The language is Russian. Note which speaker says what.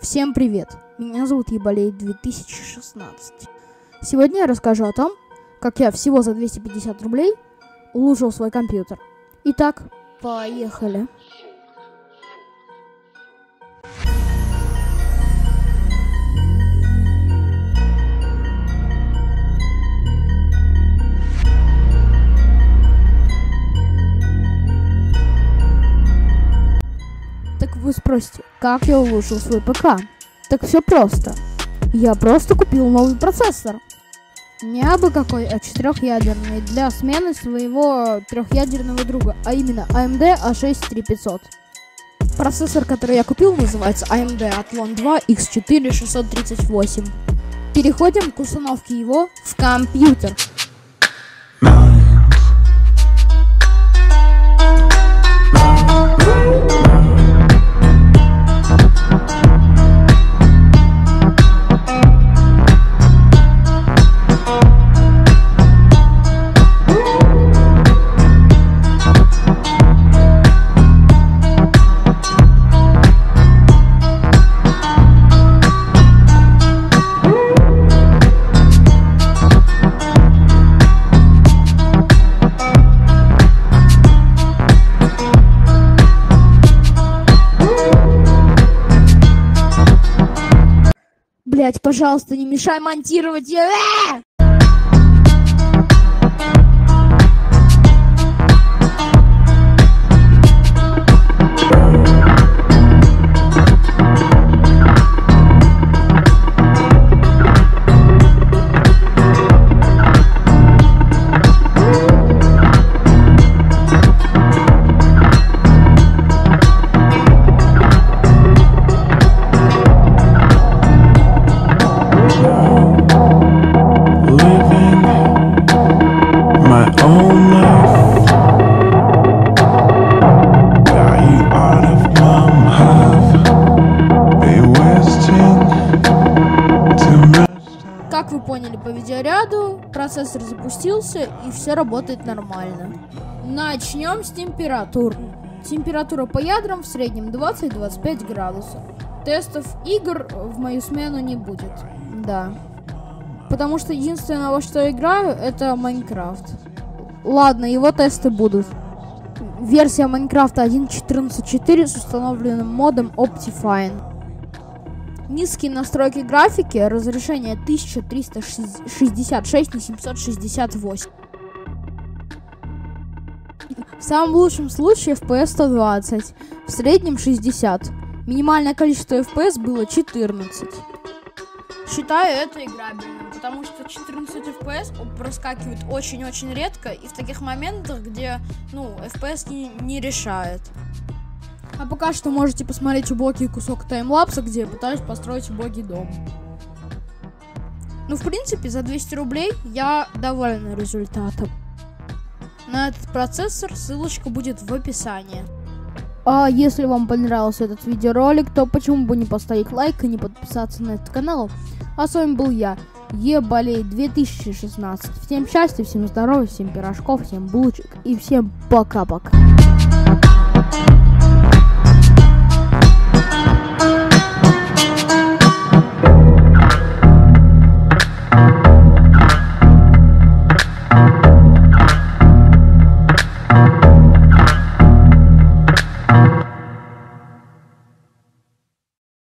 Speaker 1: Всем привет! Меня зовут Ебалей 2016. Сегодня я расскажу о том, как я всего за 250 рублей улучшил свой компьютер. Итак, поехали! Так вы спросите, как я улучшил свой ПК? Так все просто. Я просто купил новый процессор. Не абы какой, а 4-ядерный, для смены своего 3-ядерного друга, а именно AMD A6-3500. Процессор, который я купил, называется AMD Athlon 2 X4 638. Переходим к установке его в компьютер. Блять, пожалуйста, не мешай монтировать. Как вы поняли по видеоряду, процессор запустился и все работает нормально. Начнем с температур. Температура по ядрам в среднем 20-25 градусов. Тестов игр в мою смену не будет. Да. Потому что единственное, во что я играю, это Майнкрафт. Ладно, его тесты будут. Версия Майнкрафта 1.14.4 с установленным модом Optifine. Низкие настройки графики, разрешение 1366 на 768. В самом лучшем случае FPS 120, в среднем 60. Минимальное количество FPS было 14. Считаю это играбельным, потому что 14 FPS проскакивает очень-очень редко и в таких моментах, где, FPS не решает. А пока что можете посмотреть убогий кусок таймлапса, где я пытаюсь построить убогий дом. В принципе, за 200 рублей я доволен результатом. На этот процессор ссылочка будет в описании. А если вам понравился этот видеоролик, то почему бы не поставить лайк и не подписаться на этот канал? А с вами был я, Ебалей 2016. Всем счастья, всем здоровья, всем пирожков, всем булочек и всем пока-пока.